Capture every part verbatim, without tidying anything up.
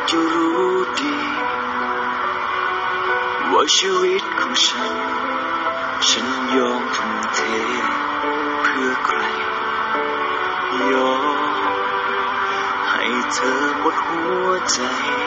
จะรู้ดีว่าชีวิตของฉันฉันยอมทุ่มเทเพื่อใครยอมให้เธอหมดหัวใจ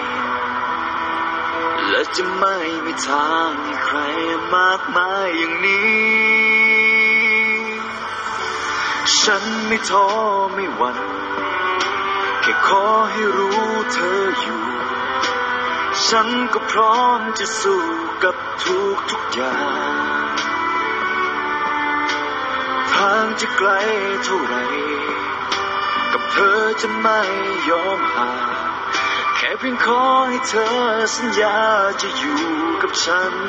และจะไม่มีทางให้ใครมากมายอย่างนี้ฉันไม่ท้อไม่หวั่นแค่ขอให้รู้เธออยู่ฉันก็พร้อมจะสู้กับทุกทุกอย่างทางจะไกลเท่าไรกับเธอจะไม่ยอมห่างแค่เพียงขอให้เธอสัญญาจะอยู่กับฉัน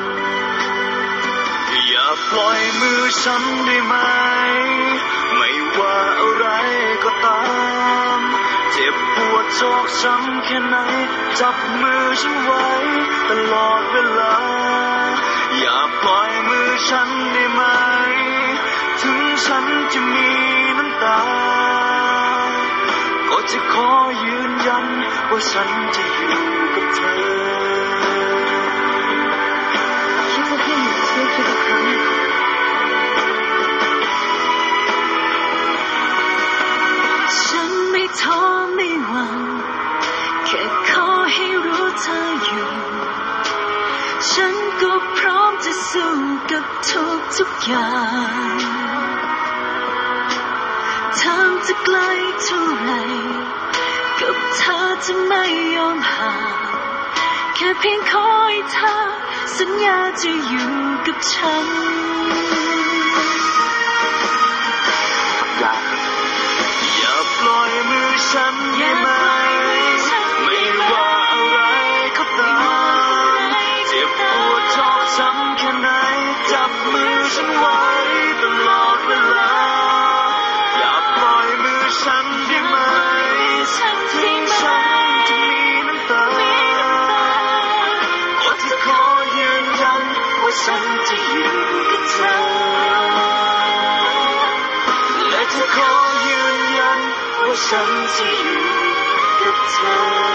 อย่าปล่อยมือฉันได้ไหมไม่ว่าอะไรก็ตามเจ็บปวดจอกช้ำแค่ไหนจับมือฉันไว้ตลอดเวลาอย่าปล่อยมือฉันได้ไหมถึงฉันจะมีน้ำตาก็จะขอยืนยันว่าฉันจะอยู่กับเธอคิดว่าพี่ช่วยคิดอีกครั้งฉันไม่ท้อไม่หวั่นแค่ขอให้รู้เธออยู่ฉันก็พร้อมจะสู้กับทุกทุกอย่างทางจะไกลเท่าไรกับเธอจะไม่ยอมห่างแค่เพียงขอให้เธอสัญญาจะอยู่กับฉันอย่าปล่อยมือฉันได้ไหมไม่ว่าอะไรก็ตามเจ็บปวดชอกช้ำแค่ไหนจับมือฉันไว้ตลอดเวลาอย่าปล่อยมือฉันได้ไหมถึงฉันจะมีน้ำตาก็จะขอยืนยันว่าฉันจะอยู่กับเธอและจะขอยืนยันว่าฉันจะอยู่กับเธอ